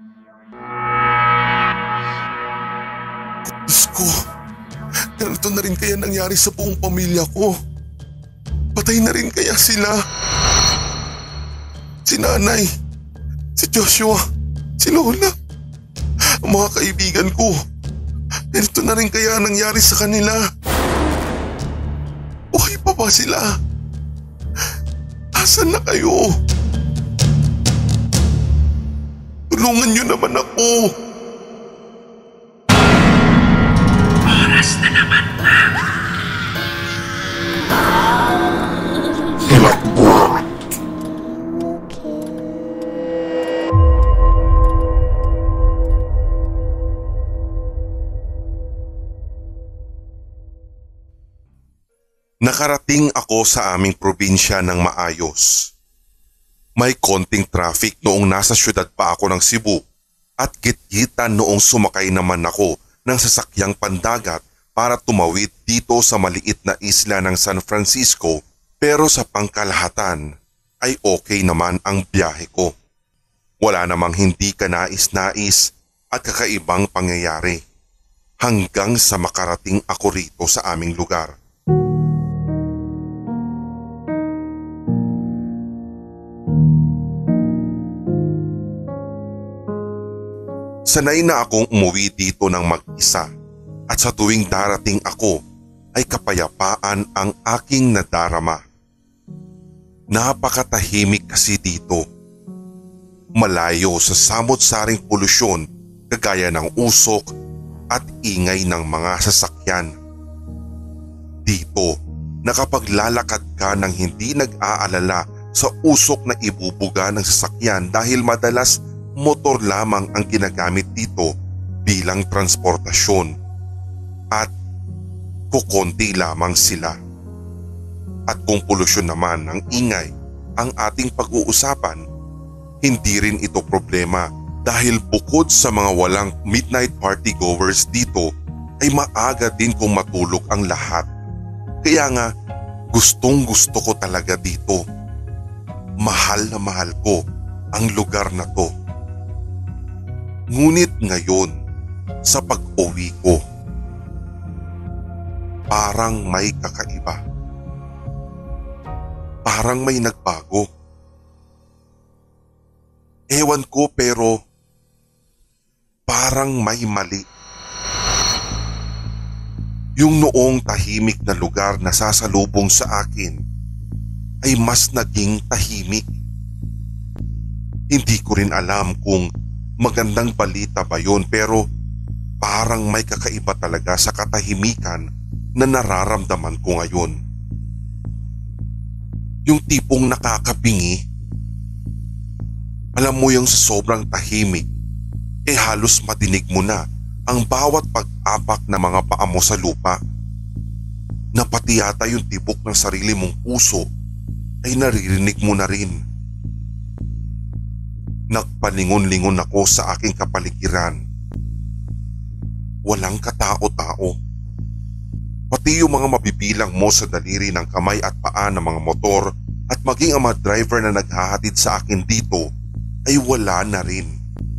Diyos ko, ganito na rin kaya nangyari sa buong pamilya ko. Patay na rin kaya sila. Si nanay, si Joshua, si Lola, ang mga kaibigan ko. Ganito na rin kaya nangyari sa kanila. Buhay pa ba sila? Asan na kayo? Tulungan niyo naman ako. Oras na naman na. Nakarating ako sa aming probinsya ng maayos. May konting traffic noong nasa syudad pa ako ng Cebu at gitgitan noong sumakay naman ako ng sasakyang pandagat para tumawid dito sa maliit na isla ng San Francisco, pero sa pangkalahatan ay okay naman ang biyahe ko. Wala namang hindi kanais-nais at kakaibang pangyayari hanggang sa makarating ako rito sa aming lugar. Sanay na akong umuwi dito ng mag-isa at sa tuwing darating ako ay kapayapaan ang aking nadarama. Napakatahimik kasi dito. Malayo sa samot-saring polusyon kagaya ng usok at ingay ng mga sasakyan. Dito, nakapaglalakad ka ng hindi nag-aalala sa usok na ibubuga ng sasakyan dahil madalas motor lamang ang ginagamit dito bilang transportasyon at kukonti lamang sila. At kung polusyon naman ng ingay ang ating pag-uusapan, hindi rin ito problema dahil bukod sa mga walang midnight party goers dito ay maaga din kung matulog ang lahat. Kaya nga gustong gusto ko talaga dito. Mahal na mahal ko ang lugar na to. Ngunit ngayon, sa pag-uwi ko, parang may kakaiba. Parang may nagbago. Ewan ko pero parang may mali. Yung noong tahimik na lugar na sasalubong sa akin ay mas naging tahimik. Hindi ko rin alam kung magandang balita ba yun, pero parang may kakaiba talaga sa katahimikan na nararamdaman ko ngayon. Yung tipong nakakabingi. Alam mo yung sa sobrang tahimik, halos madinig mo na ang bawat pag-apak na mga paa mo sa lupa. Na pati yata yung tibok ng sarili mong puso ay naririnig mo na rin. Nagpalingon-lingon ako sa aking kapaligiran. Walang katao-tao. Pati yung mga mabibilang mo sa daliri ng kamay at paa ng mga motor at maging ang mga driver na naghahatid sa akin dito ay wala na rin.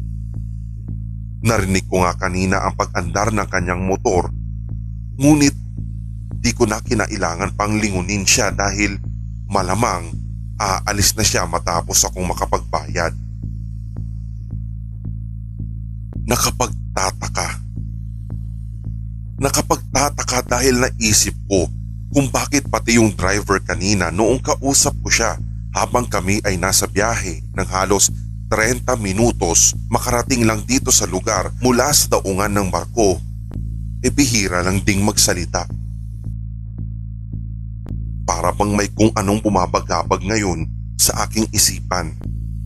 Narinig ko nga kanina ang pag-andar ng kanyang motor, ngunit di ko na kinailangan pang lingunin siya dahil malamang aalis na siya matapos akong makapagbayad. Nakapagtataka dahil naisip ko kung bakit pati yung driver kanina noong kausap ko siya habang kami ay nasa biyahe ng halos 30 minutos makarating lang dito sa lugar mula sa daungan ng barko, bihira lang ding magsalita. Para bang may kung anong bumabagabag ngayon sa aking isipan.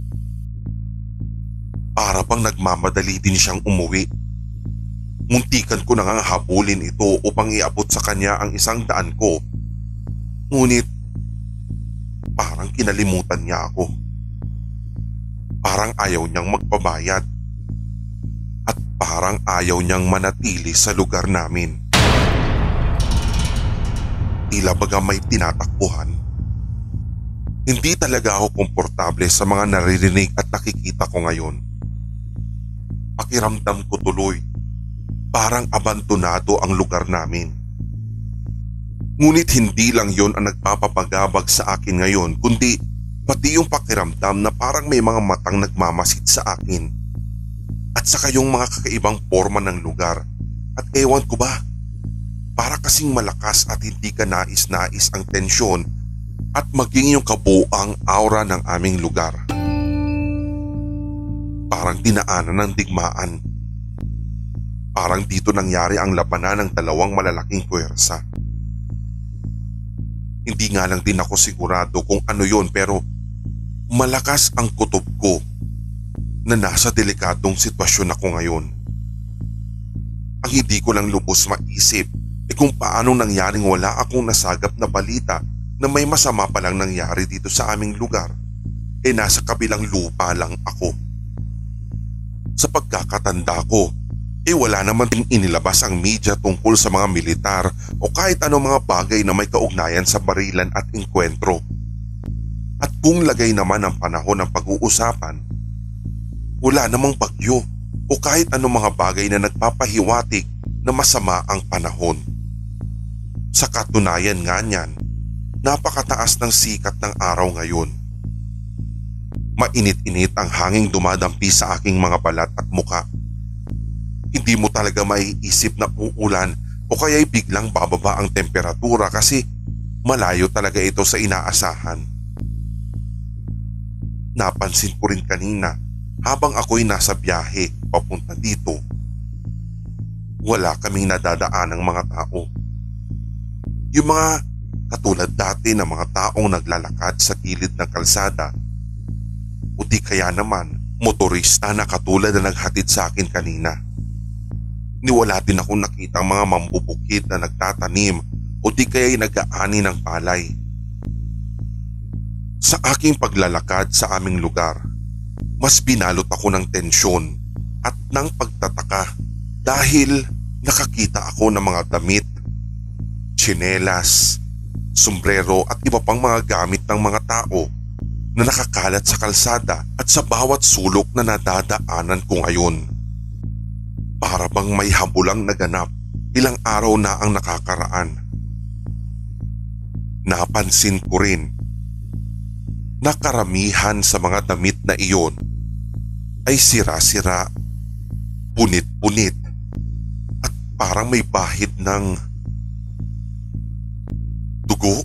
Para bang nagmamadali din siyang umuwi. Muntikan ko na nga habulin ito upang iabot sa kanya ang 100 ko. Ngunit parang kinalimutan niya ako. Parang ayaw niyang magpabayad. At parang ayaw niyang manatili sa lugar namin. Tila baga may tinatakbuhan. Hindi talaga ako komportable sa mga naririnig at nakikita ko ngayon. Pakiramdam ko tuloy, parang abandonado ang lugar namin. Ngunit hindi lang yon ang nagpapapagabag sa akin ngayon, kundi pati yung pakiramdam na parang may mga matang nagmamasid sa akin. At saka yung mga kakaibang forma ng lugar. At ewan ko ba, para kasing malakas at hindi ka nais-nais ang tensyon at maging yung kabuang aura ng aming lugar. Parang dinaanan ng digmaan. Parang dito nangyari ang labanan ng dalawang malalaking puwersa. Hindi nga lang din ako sigurado kung ano yon, pero malakas ang kutob ko na nasa delikadong sitwasyon ako ngayon. Ang hindi ko lang lubos maisip kung paano nangyaring wala akong nasagap na balita na may masama palang nangyari dito sa aming lugar. Nasa kabilang lupa lang ako. Sa pagkakatanda ko, wala naman ding inilabas ang media tungkol sa mga militar o kahit anong mga bagay na may kaugnayan sa barilan at engkwentro. At kung lagay naman ang panahon ng pag-uusapan, wala namang bagyo o kahit anong mga bagay na nagpapahiwatig na masama ang panahon. Sa katunayan nga niyan, napakataas ng sikat ng araw ngayon. Mainit-init ang hanging dumadampi sa aking mga balat at muka. Hindi mo talaga maiisip na uulan o kaya'y biglang bababa ang temperatura kasi malayo talaga ito sa inaasahan. Napansin ko rin kanina habang ako'y nasa biyahe papunta dito. Wala kaming nadadaan ng mga tao. Yung mga katulad dati ng mga taong naglalakad sa gilid ng kalsada o di kaya naman motorista na katulad na naghatid sa akin kanina. Wala din akong nakitang mga mambubukid na nagtatanim o di kaya'y nag-aani ng palay. Sa aking paglalakad sa aming lugar, mas binalot ako ng tensyon at ng pagtataka dahil nakakita ako ng mga damit, tsinelas, sombrero at iba pang mga gamit ng mga tao na nakakalat sa kalsada at sa bawat sulok na nadadaanan ko ngayon. Para bang may habulang naganap, ilang araw na ang nakakaraan. Napansin ko rin na karamihan sa mga damit na iyon ay sira-sira, punit-punit at parang may bahid ng dugo.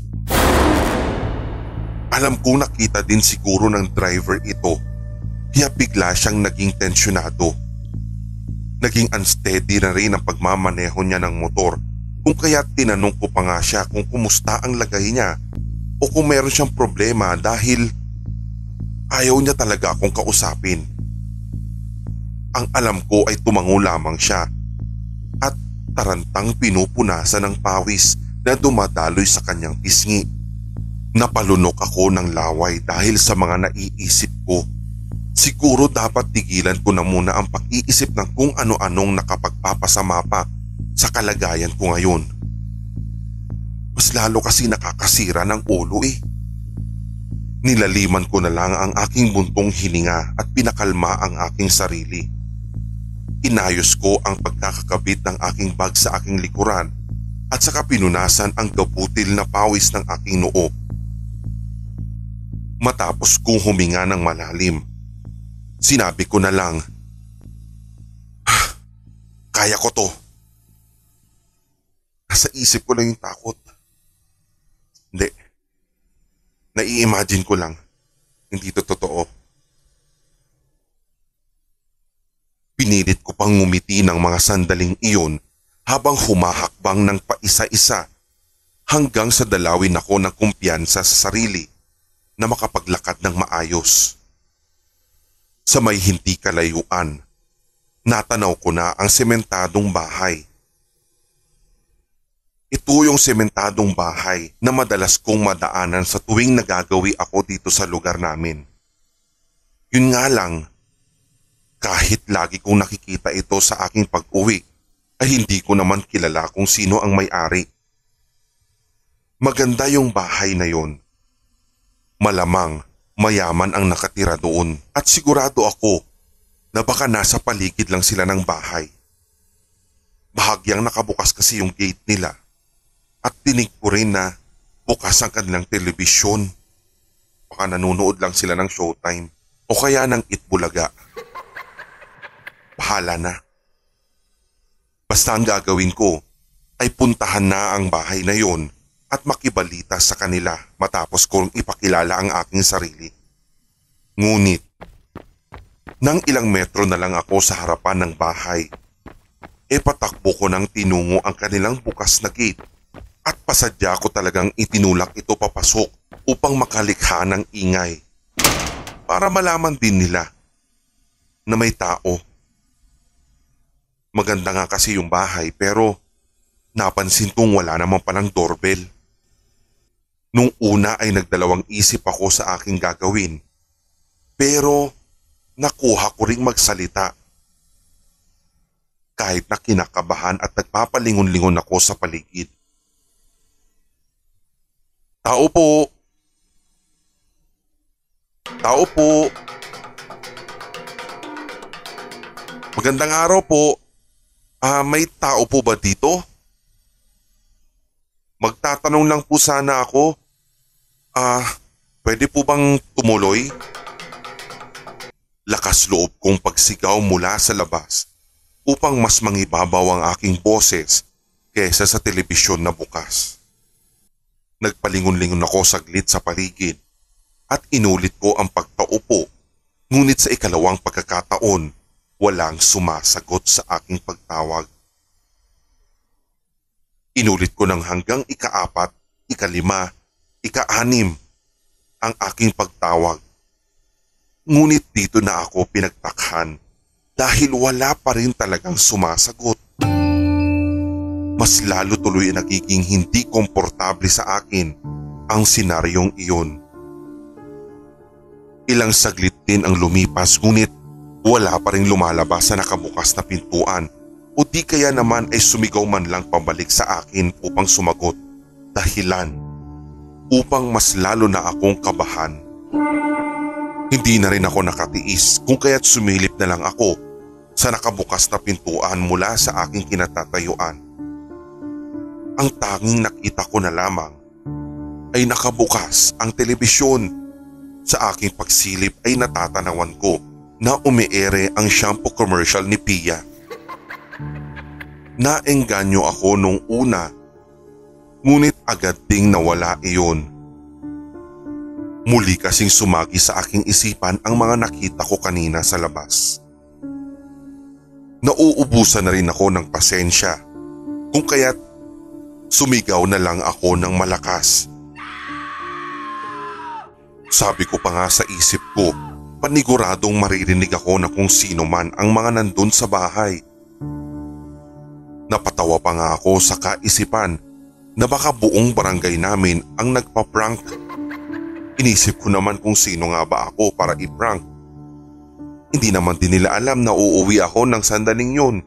Alam kong nakita din siguro ng driver ito, kaya bigla siyang naging tensyonado. Naging unsteady na rin ang pagmamaneho niya ng motor, kung kaya tinanong ko pa nga siya kung kumusta ang lagay niya o kung meron siyang problema dahil ayaw niya talaga akong kausapin. Ang alam ko ay tumango lamang siya at tarantang pinupunasan ng pawis na dumadaloy sa kanyang pisngi. Napalunok ako ng laway dahil sa mga naiisip ko. Siguro dapat tigilan ko na muna ang pag-iisip ng kung ano-anong nakapagpapasama pa sa kalagayan ko ngayon. Mas lalo kasi nakakasira ng ulo eh. Nilaliman ko na lang ang aking buntong hininga at pinakalma ang aking sarili. Inayos ko ang pagkakakabit ng aking bag sa aking likuran at saka pinunasan ang gabutil na pawis ng aking noo. Matapos kong huminga ng malalim, sinabi ko na lang, kaya ko to. Nasa isip ko lang yung takot. Hindi. Nai-imagine ko lang. Hindi to totoo. Pinilit ko pang ngumiti ng mga sandaling iyon habang humahakbang ng paisa-isa hanggang sa dalawin ako ng kumpiyansa sa sarili na makapaglakad ng maayos. Sa may hindi kalayuan, natanaw ko na ang sementadong bahay. Ito yung sementadong bahay na madalas kong madaanan sa tuwing nagagawi ako dito sa lugar namin. Yun nga lang, kahit lagi kong nakikita ito sa aking pag-uwi, ay hindi ko naman kilala kung sino ang may-ari. Maganda yung bahay na yon. Malamang mayaman ang nakatira doon at sigurado ako na baka nasa paligid lang sila ng bahay. Bahagyang nakabukas kasi yung gate nila at tinig ko rin na bukas ang kanilang telebisyon. Baka nanonood lang sila ng Showtime o kaya ng Itbulaga. Bahala na. Basta ang gagawin ko ay puntahan na ang bahay na yon at makibalita sa kanila matapos kong ipakilala ang aking sarili. Ngunit, nang ilang metro na lang ako sa harapan ng bahay, patakbo ko nang tinungo ang kanilang bukas na gate at pasadya ko talagang itinulak ito papasok upang makalikha ng ingay para malaman din nila na may tao. Maganda nga kasi yung bahay pero napansin kong wala naman palang doorbell. Nung una ay nagdalawang isip ako sa aking gagawin pero nakuha ko ring magsalita. Kahit na kinakabahan at nagpapalingon-lingon ako sa paligid. Tao po! Tao po! Magandang araw po. May tao po ba dito? Magtatanong lang po sana ako. Pwede po bang tumuloy? Lakas loob kong pagsigaw mula sa labas upang mas mangibabaw ang aking boses kesa sa telebisyon na bukas. Nagpalingon-lingon ako saglit sa paligid at inulit ko ang pagtaupo, ngunit sa ikalawang pagkakataon, walang sumasagot sa aking pagtawag. Inulit ko ng hanggang ika-4, ika-5, ika-6 ang aking pagtawag. Ngunit dito na ako pinagtakhan dahil wala pa rin talagang sumasagot. Mas lalo tuloy nagiging hindi komportable sa akin ang senaryong iyon. Ilang saglit din ang lumipas ngunit wala pa rin lumalabas sa nakabukas na pintuan o di kaya naman ay sumigaw man lang pabalik sa akin upang sumagot. Dahilan upang mas lalo na akong kabahan. Hindi na rin ako nakatiis kung kaya't sumilip na lang ako sa nakabukas na pintuan mula sa aking kinatatayuan. Ang tanging nakita ko na lamang ay nakabukas ang telebisyon. Sa aking pagsilip ay natatanawan ko na umiere ang shampoo commercial ni Pia. Naengganyo ako nung una, ngunit agad ding nawala iyon. Muli kasing sumagi sa aking isipan ang mga nakita ko kanina sa labas. Nauubusan na rin ako ng pasensya, kung kaya't sumigaw na lang ako ng malakas. Sabi ko pa nga sa isip ko, paniguradong maririnig ako na kung sino man ang mga nandun sa bahay. Napatawa pa nga ako sa kaisipan na baka buong barangay namin ang nagpa-prank. Inisip ko naman kung sino nga ba ako para i-prank. Hindi naman din nila alam na uuwi ako ng sandaling yun.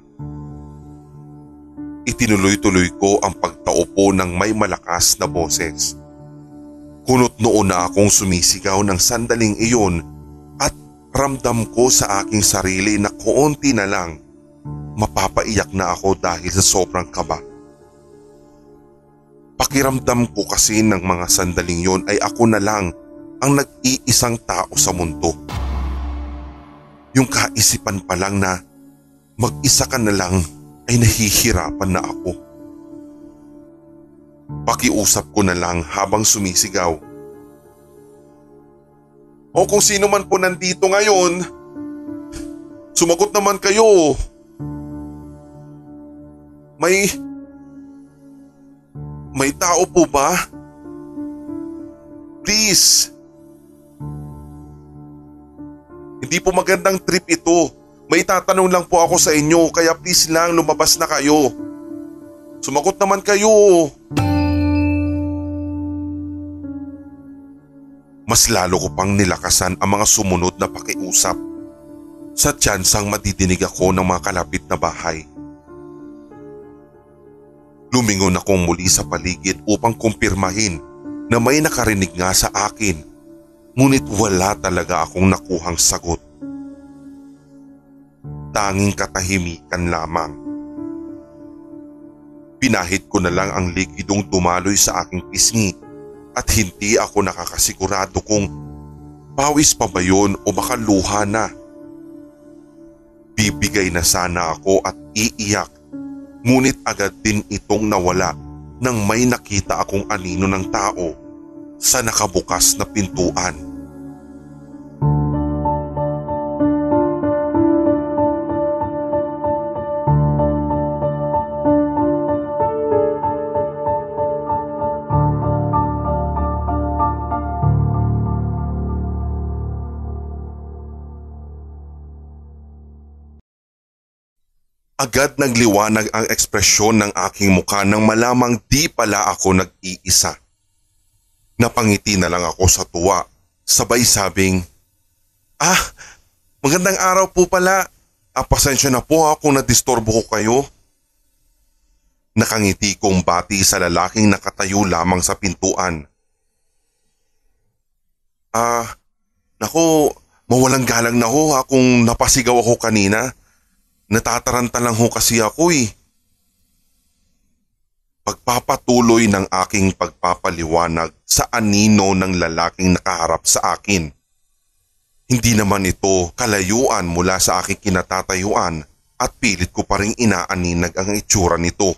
Itinuloy-tuloy ko ang pagtaupo ng may malakas na boses. Kunot noon na akong sumisigaw ng sandaling iyon at ramdam ko sa aking sarili na koonti na lang mapapaiyak na ako dahil sa sobrang kaba. Pakiramdam ko kasi ng mga sandaling yon ay ako na lang ang nag-iisang tao sa mundo. Yung kaisipan pa lang na mag-isa ka na lang ay nahihirapan na ako. Pakiusap ko na lang habang sumisigaw. O kung sino man po nandito ngayon, sumagot naman kayo. May tao po ba? Please. Hindi po magandang trip ito. May tatanong lang po ako sa inyo kaya please lang lumabas na kayo. Sumagot naman kayo. Mas lalo ko pang nilakasan ang mga sumunod na pakiusap sa tsansang madidinig ako ng mga kalapit na bahay. Lumingon akong muli sa paligid upang kumpirmahin na may nakarinig nga sa akin, ngunit wala talaga akong nakuhang sagot. tanging katahimikan lamang. Pinahid ko na lang ang likidong dumaloy sa aking pisngi at hindi ako nakakasigurado kung pawis pa ba yun o baka luha na. Bibigay na sana ako at iiyak, ngunit agad din itong nawala nang may nakita akong anino ng tao sa nakabukas na pintuan. Agad nagliwanag ang ekspresyon ng aking mukha nang malamang di pala ako nag-iisa. Napangiti na lang ako sa tuwa, sabay sabing, magandang araw po pala. Pasensya na po kung nadistorbo ko kayo. Nakangiti kong bati sa lalaking nakatayo lamang sa pintuan. Naku, mawalang galang na ho kung napasigaw ako kanina. Natataranta lang ho kasi ako eh. Pagpapatuloy ng aking pagpapaliwanag sa anino ng lalaking nakaharap sa akin. Hindi naman ito kalayuan mula sa aking kinatatayuan at pilit ko pa ring inaaninag ang itsura nito.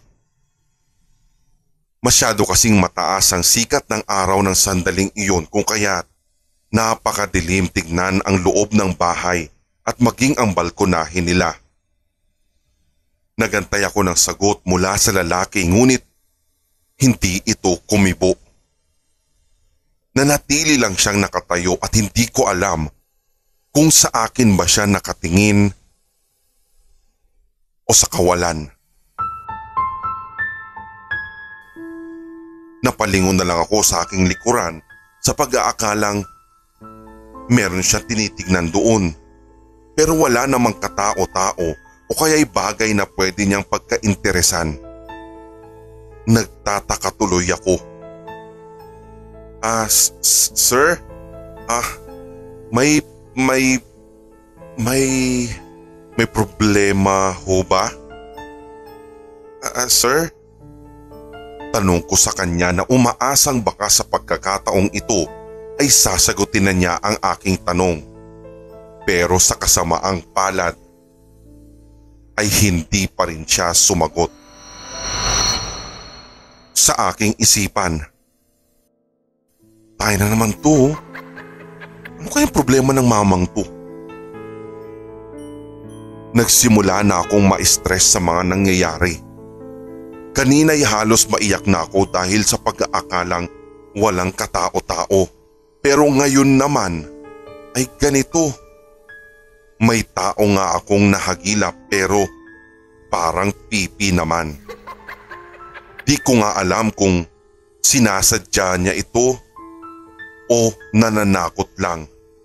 Masyado kasing mataas ang sikat ng araw ng sandaling iyon kung kaya't napakadilim tignan ang loob ng bahay at maging ang balkonahe nila. Nagantay ako ng sagot mula sa lalaki ngunit hindi ito kumibo. Nanatili lang siyang nakatayo at hindi ko alam kung sa akin ba siya nakatingin o sa kawalan. Napalingon na lang ako sa aking likuran sa pag-aakalang meron siyang tinitignan doon pero wala namang katao-tao o kaya'y bagay na pwede niyang pagkainteresan. Nagtataka tuloy ako. Sir? May problema ho ba? Sir? Tanong ko sa kanya na umaasang baka sa pagkakataong ito ay sasagutin na niya ang aking tanong. Pero sa kasamaang palad, ay hindi pa rin siya sumagot. Sa aking isipan, tayo na naman to. Ano kayang problema ng mamang to? Nagsimula na akong ma-stress sa mga nangyayari. Kanina'y halos maiyak na ako dahil sa pag-aakalang walang katao-tao. Pero ngayon naman ay ganito. May tao nga akong nahagilap pero parang pipi naman. Di ko nga alam kung sinasadya niya ito o nananakot lang.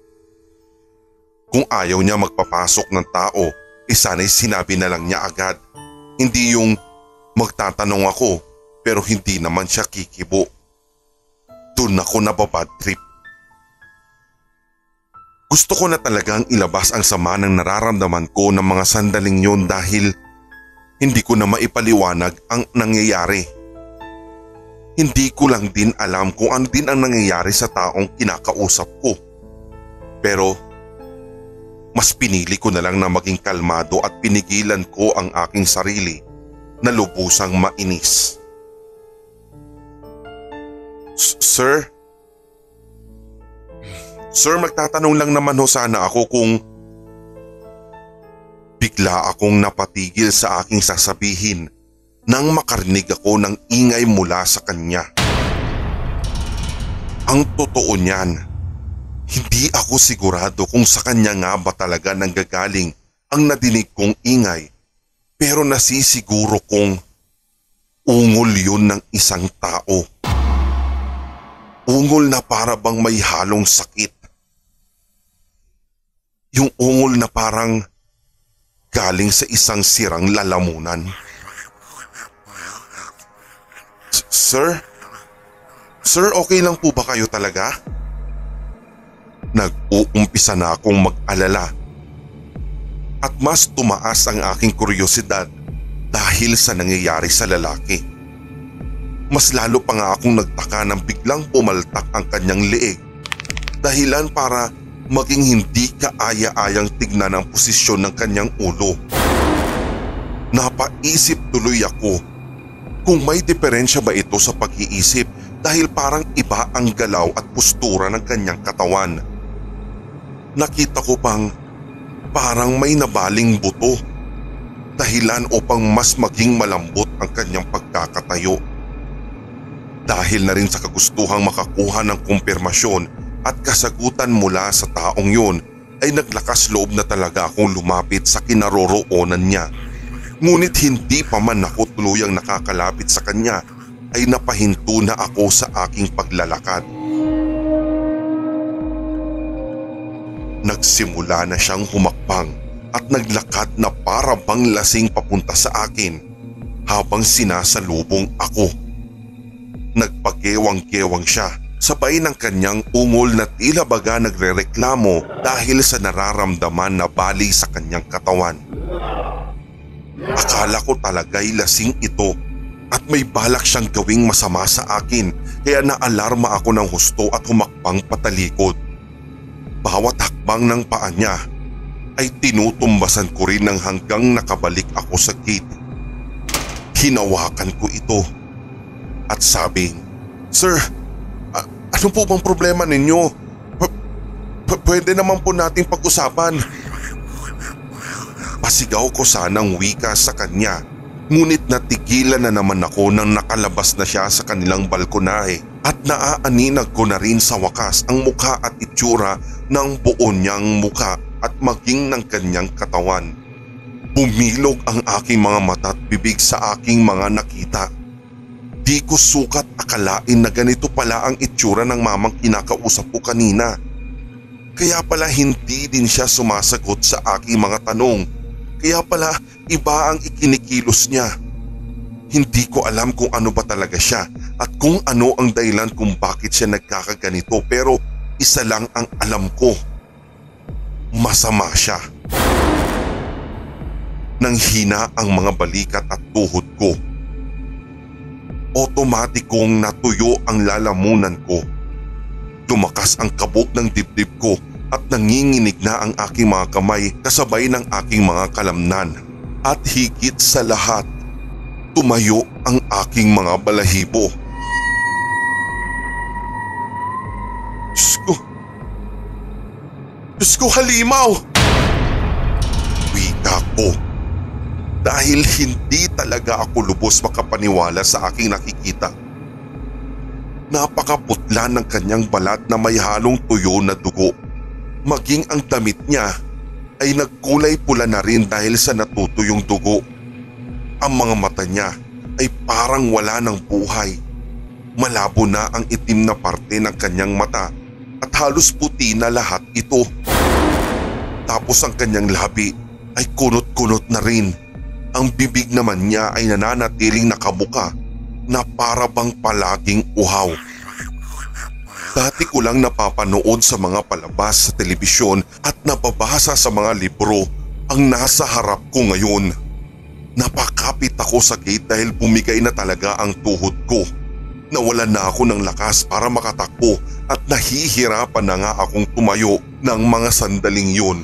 Kung ayaw niya magpapasok ng tao, sana'y sinabi na lang niya agad. Hindi yung magtatanong ako pero hindi naman siya kikibo. Doon ako nababad trip. Gusto ko na talagang ilabas ang sama ng nararamdaman ko ng mga sandaling yun dahil hindi ko na maipaliwanag ang nangyayari. Hindi ko lang din alam kung ano din ang nangyayari sa taong kinakausap ko. Pero mas pinili ko na lang na maging kalmado at pinigilan ko ang aking sarili na lubusang mainis. Sir? Sir, magtatanong lang naman ho sana ako kung bigla akong napatigil sa aking sasabihin nang makarinig ako ng ingay mula sa kanya. Ang totoo niyan, hindi ako sigurado kung sa kanya nga ba talaga nanggagaling ang nadinig kong ingay pero nasisiguro kong ungol yun ng isang tao. Ungol na para bang may halong sakit. Yung ungol na parang galing sa isang sirang lalamunan. Sir? Sir, okay lang po ba kayo talaga? Nag-uumpisa na akong mag-alala. at mas tumaas ang aking kuryosidad dahil sa nangyayari sa lalaki. Mas lalo pa nga akong nagtaka nang biglang pumaltak ang kanyang leeg, dahilan para maging hindi kaaya-ayang tignan ang posisyon ng kanyang ulo. Napaisip tuloy ako kung may diferensya ba ito sa pag-iisip dahil parang iba ang galaw at postura ng kanyang katawan. Nakita ko pang parang may nabaling buto, dahilan upang mas maging malambot ang kanyang pagkakatayo. Dahil na rin sa kagustuhang makakuha ng kumpirmasyon at kasagutan mula sa taong yun, ay naglakas loob na talaga akong lumapit sa kinaroroonan niya. Ngunit hindi pa man ako tuluyang nakakalapit sa kanya ay napahinto na ako sa aking paglalakad. Nagsimula na siyang humakbang at naglakad na para bang lasing papunta sa akin habang sinasalubong ako. Nagpagkewang-kewang siya sabay ng kanyang ungol na tila baga nagrereklamo dahil sa nararamdaman na bali sa kanyang katawan. Akala ko talaga'y lasing ito at may balak siyang gawing masama sa akin kaya naalarma ako ng husto at humakbang patalikod. Bawat hakbang ng paa niya ay tinutumbasan ko rin ng hanggang nakabalik ako sa gate. Hinawakan ko ito at sabing, "Sir, ano po bang problema ninyo? Pwede naman po nating pag-usapan." Pasigaw ko sanang wika sa kanya, ngunit natigilan na naman ako nang nakalabas na siya sa kanilang balkonahe at naaaninag ko na rin sa wakas ang mukha at itsura ng buo niyang mukha at maging ng kanyang katawan. Bumilog ang aking mga mata at bibig sa aking mga nakita. Di ko sukat akalain na ganito pala ang itsura ng mamang kinakausap ko kanina. Kaya pala hindi din siya sumasagot sa aking mga tanong. Kaya pala iba ang ikinikilos niya. Hindi ko alam kung ano ba talaga siya at kung ano ang dahilan kung bakit siya nagkakaganito, pero isa lang ang alam ko. Masama siya. Nanghina ang mga balikat at tuhod ko. Otomatikong natuyo ang lalamunan ko. Lumakas ang kabog ng dibdib ko at nanginginig na ang aking mga kamay kasabay ng aking mga kalamnan. At higit sa lahat, tumayo ang aking mga balahibo. Diyos ko, halimaw! Wika ko. Dahil hindi talaga ako lubos makapaniwala sa aking nakikita. Napakaputla ng kanyang balat na may halong tuyo na dugo. Maging ang damit niya ay nagkulay pula na rin dahil sa natutuyong dugo. Ang mga mata niya ay parang wala ng buhay. Malabo na ang itim na parte ng kanyang mata at halos puti na lahat ito. Tapos ang kanyang labi ay kunot-kunot na rin. Ang bibig naman niya ay nananatiling nakabuka na para bang palaging uhaw. Dati ko lang napapanood sa mga palabas sa telebisyon at napabasa sa mga libro ang nasa harap ko ngayon. Napakapit ako sa gate dahil bumigay na talaga ang tuhod ko. Nawalan na ako ng lakas para makatakbo at nahihirapan na nga akong tumayo ng mga sandaling yun.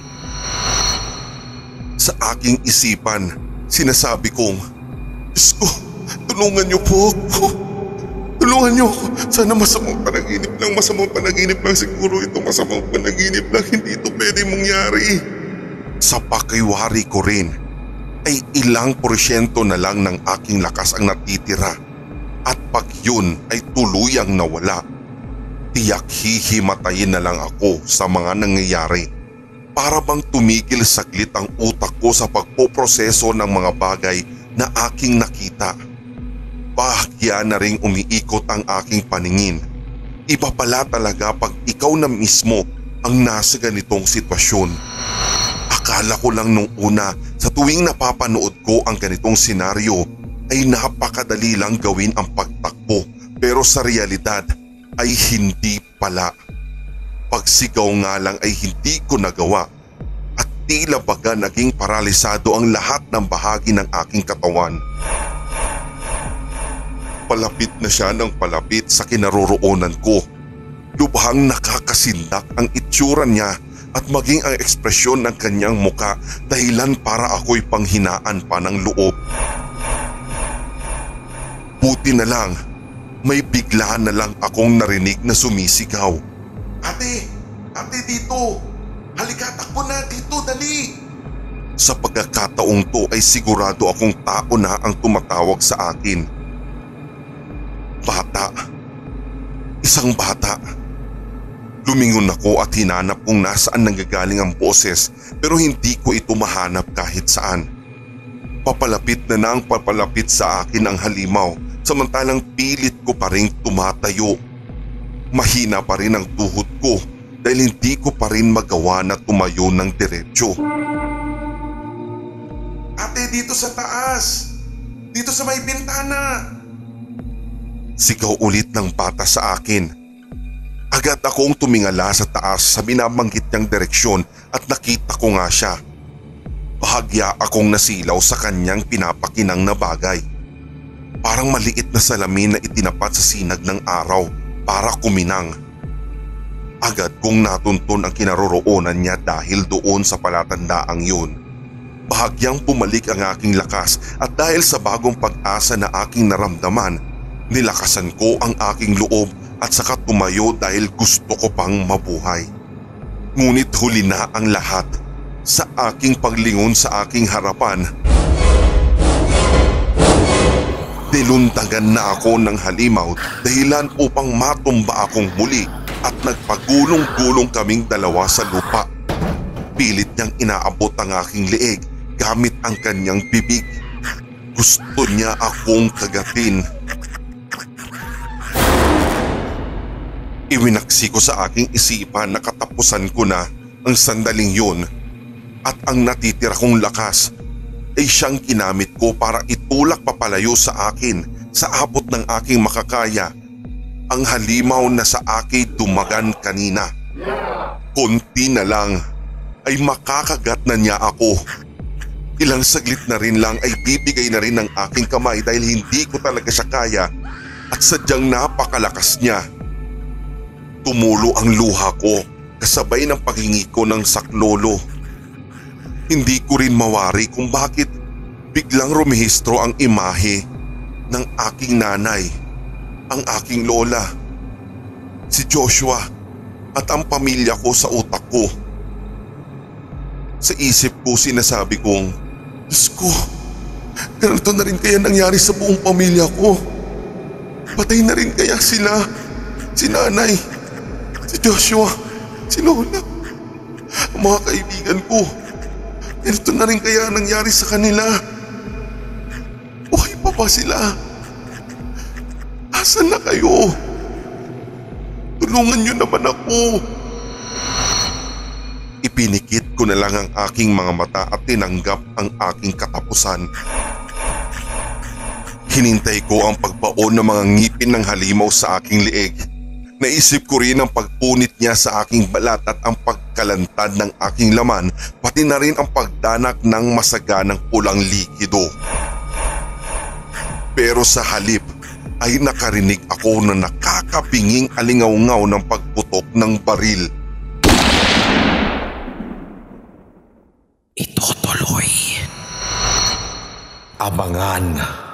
Sa aking isipan, sinasabi kong, "Diyos ko, tulungan niyo po ako. Tulungan niyo ako. Sana masamang panaginip lang siguro ito. Masamang panaginip lang, hindi ito pwede mangyari." Sa pakiwari ko rin, ay ilang porsyento na lang ng aking lakas ang natitira. At pag yun ay tuluyang nawala, tiyak hihimatayin na lang ako sa mga nangyayari. Para bang tumigil saglit ang utak ko sa pagpoproseso ng mga bagay na aking nakita. Bahagya na ring umiikot ang aking paningin. Iba pala talaga pag ikaw na mismo ang nasa ganitong sitwasyon. Akala ko lang nung una sa tuwing napapanood ko ang ganitong senaryo ay napakadali lang gawin ang pagtakbo, pero sa realidad ay hindi pala. Pagsigaw nga lang ay hindi ko nagawa at tila baga naging paralisado ang lahat ng bahagi ng aking katawan. Palapit na siya ng palapit sa kinaroroonan ko. Lubhang nakakasindak ang itsura niya at maging ang ekspresyon ng kanyang muka, dahilan para ako'y panghinaan pa ng loob. Buti na lang, may bigla na lang akong narinig na sumisigaw. "Ate! Ate, dito! Halika, takbo na dito, dali!" Sa pagkakataong to ay sigurado akong tao na ang tumatawag sa akin. Bata. Isang bata. Lumingon ako at hinanap kung nasaan nanggagaling ang boses, pero hindi ko ito mahanap kahit saan. Papalapit na ang papalapit sa akin ang halimaw, samantalang pilit ko pa rin tumatayo. Mahina pa rin ang tuhod ko dahil hindi ko pa rin magawa na tumayo ng diretsyo. "Ate, dito sa taas! Dito sa may bintana!" Sigaw ulit ng bata sa akin. Agad akong tumingala sa taas sa binabanggit niyang direksyon at nakita ko nga siya. Bahagya akong nasilaw sa kanyang pinapakinang na bagay. Parang maliit na salamin na itinapat sa sinag ng araw para kuminang. Agad kong natuntun ang kinaroroonan niya dahil doon sa palatandaang yun. Bahagyang bumalik ang aking lakas at dahil sa bagong pag-asa na aking naramdaman, nilakasan ko ang aking loob at saka tumayo dahil gusto ko pang mabuhay. Ngunit huli na ang lahat. Sa aking paglingon sa aking harapan, nilundagan na ako ng halimaw dahilan upang matumba akong muli at nagpagulong-gulong kaming dalawa sa lupa. Pilit niyang inaabot ang aking leeg gamit ang kanyang bibig. Gusto niya akong kagatin. Iwinaksi ko sa aking isipan na katapusan ko na ang sandaling yun at ang natitira kong lakas ay siyang ginamit ko para itulak papalayo sa akin sa abot ng aking makakaya ang halimaw na sa akin dumagan kanina. Konti na lang ay makakagat na niya ako. Ilang saglit na rin lang ay bibigay na rin ng aking kamay dahil hindi ko talaga siya kaya at sadyang napakalakas niya. Tumulo ang luha ko kasabay ng paghingi ko ng saklolo. Hindi ko rin mawari kung bakit biglang rumehistro ang imahe ng aking nanay, ang aking lola, si Joshua at ang pamilya ko sa utak ko. Sa isip ko sinasabi kong, "Diyos ko, ganito na rin kaya nangyari sa buong pamilya ko? Patay na rin kaya sila, si nanay, si Joshua, si lola, ang mga kaibigan ko. Ganito na rin kaya nangyari sa kanila? Buhay pa ba sila? Asan na kayo? Tulungan niyo naman ako." Ipinikit ko na lang ang aking mga mata at tinanggap ang aking katapusan. Hinintay ko ang pagbaon ng mga ngipin ng halimaw sa aking leeg. Naisip ko rin ang pagpunit niya sa aking balat at ang pagkalantad ng aking laman, pati na rin ang pagdanak ng masaganang pulang likido. Pero sa halip ay nakarinig ako na nakakapinging alingaw-ngaw ng pagputok ng baril. Itutuloy. Abangan